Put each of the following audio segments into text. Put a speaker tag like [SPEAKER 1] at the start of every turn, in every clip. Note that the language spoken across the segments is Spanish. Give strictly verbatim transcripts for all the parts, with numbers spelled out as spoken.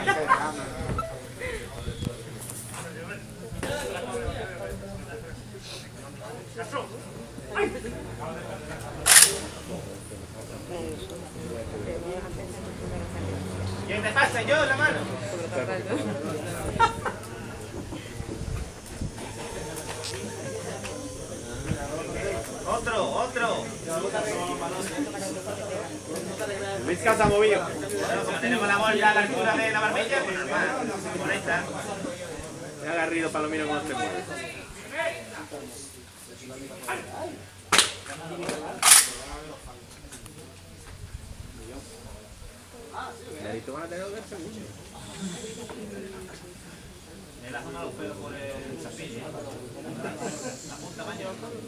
[SPEAKER 1] ¿Quién te pasa? Yo, la mano. Otro, otro.
[SPEAKER 2] Luis que se ha movido.
[SPEAKER 1] Bueno, como tenemos la bola a la altura de la barbilla, pues normal. Por esta.
[SPEAKER 2] Me ha agarrido palomino con este mueve. Clarito van a tener que verse mucho.
[SPEAKER 1] Me la zona los pelos por el chapillo. ¿Algún tamaño?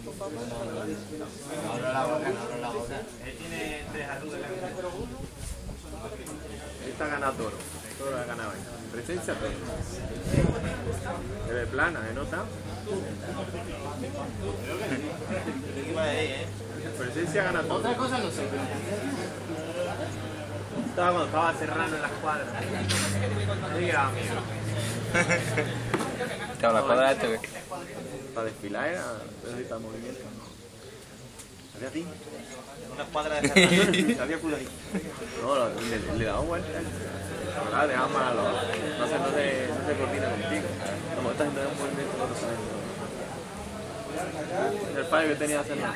[SPEAKER 3] Ahora la boca, ahora la boca.
[SPEAKER 1] Él tiene tres arrugas en la cabeza.
[SPEAKER 2] Esta ha ganado toro. Toro ha ganado ahí. Presencia toro. Se ve plana, ¿eh? ¿Nota? Presencia gana toro.
[SPEAKER 3] Otra cosa no sé.
[SPEAKER 2] Estaba cuando estaba Serrano en la escuadra. Ahí quedaba miedo.
[SPEAKER 4] Estaba la cuadra de este.
[SPEAKER 2] Para desfilar era necesita movimiento. ¿Había ti?
[SPEAKER 1] Una escuadra de Serrano.
[SPEAKER 2] ¿Había culo ahí? No, le, le daba vuelta. Claro, dejaba mal a los otros. No se, no se, no se coordina contigo. Como estás haciendo un movimiento con los años. El fallo que tenía hacer nada.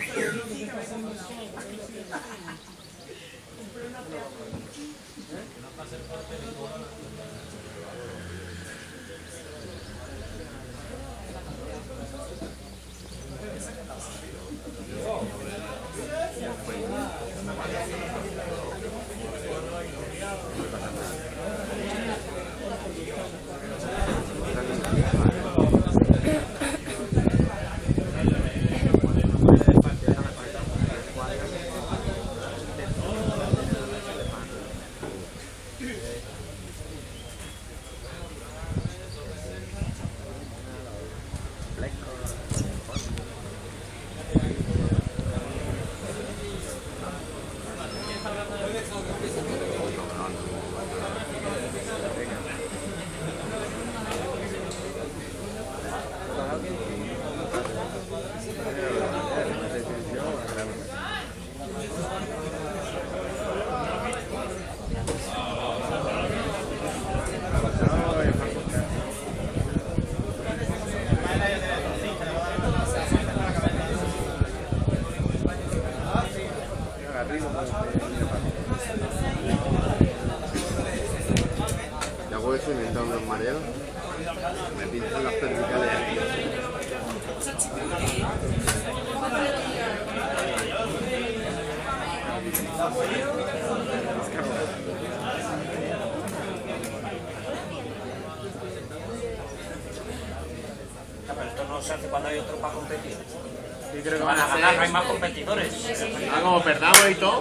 [SPEAKER 2] Ya voy subiendo los mareos. Me pintan las cervicales aquí.
[SPEAKER 1] Pero esto no se hace cuando hay otro para competir.
[SPEAKER 2] Sí, creo que
[SPEAKER 1] Van a ganar, no hay más competidores.
[SPEAKER 2] Ah, como perdamos y todo.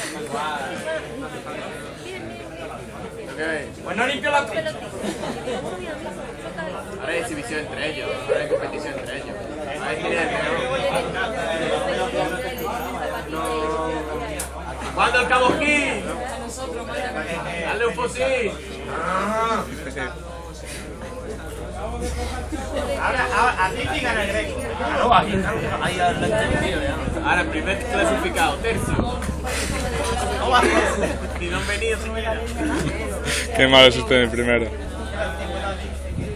[SPEAKER 2] Okay.
[SPEAKER 1] Pues no limpio la pista.
[SPEAKER 2] Ahora hay exhibición entre ellos, ahora hay competición entre ellos. Ahí tiene no. No. ¡Manda el caboquín! ¡Dale un fusil!
[SPEAKER 1] Ahora, ahora, aquí sí gana el Greco. Claro, aquí ahí lo he entendido ya.
[SPEAKER 2] Ahora, primer clasificado, tercio. Y no han venido siquiera.
[SPEAKER 4] Qué malo es usted en el primero.